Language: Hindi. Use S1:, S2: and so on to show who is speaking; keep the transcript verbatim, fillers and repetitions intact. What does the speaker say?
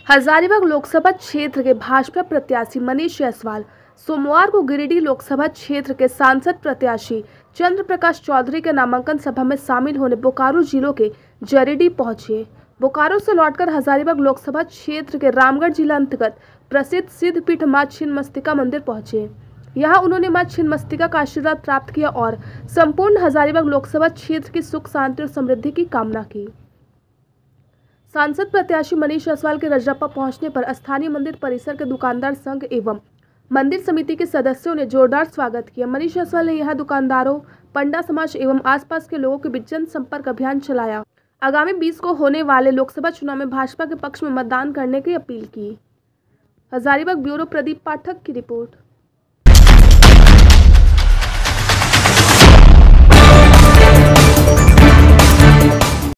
S1: हजारीबाग लोकसभा क्षेत्र के भाजपा प्रत्याशी मनीष जायसवाल सोमवार को गिरिडीह लोकसभा क्षेत्र के सांसद प्रत्याशी चंद्र प्रकाश चौधरी के नामांकन सभा में शामिल होने बोकारो जिलों के जरीडीह पहुंचे। बोकारो से लौटकर हजारीबाग लोकसभा क्षेत्र के रामगढ़ जिला अंतर्गत प्रसिद्ध सिद्धपीठ मां छिन्नमस्तिका मंदिर पहुंचे। यहां उन्होंने मां छिन्नमस्तिका का आशीर्वाद प्राप्त किया और संपूर्ण हजारीबाग लोकसभा क्षेत्र की सुख शांति और समृद्धि की कामना की। सांसद प्रत्याशी मनीष जायसवाल के रजरप्पा पहुंचने पर स्थानीय मंदिर परिसर के दुकानदार संघ एवं मंदिर समिति के सदस्यों ने जोरदार स्वागत किया। मनीष जायसवाल ने यहां दुकानदारों, पंडा समाज एवं आसपास के लोगों के बीच जनसंपर्क अभियान चलाया। आगामी बीस को होने वाले लोकसभा चुनाव में भाजपा के पक्ष में मतदान करने की अपील की। हजारीबाग ब्यूरो प्रदीप पाठक की रिपोर्ट।